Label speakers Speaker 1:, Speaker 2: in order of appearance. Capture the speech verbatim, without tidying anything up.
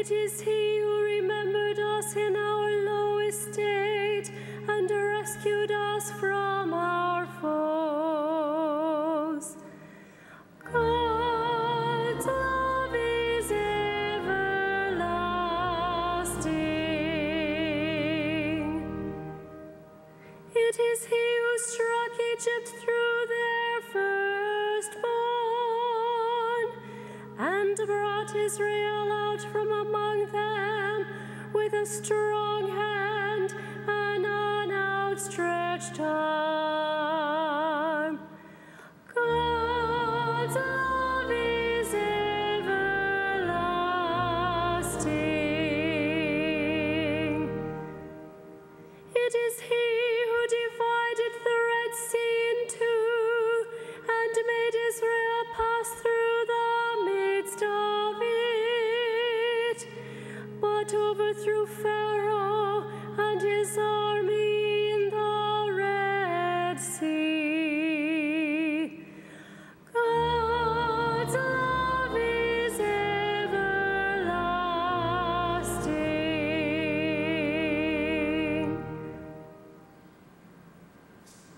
Speaker 1: It is he who remembered us in our low estate and rescued us from our foes. God's love is everlasting. It is he who struck Egypt through their firstborn and brought Israel out from among them with a strong hand and an outstretched arm.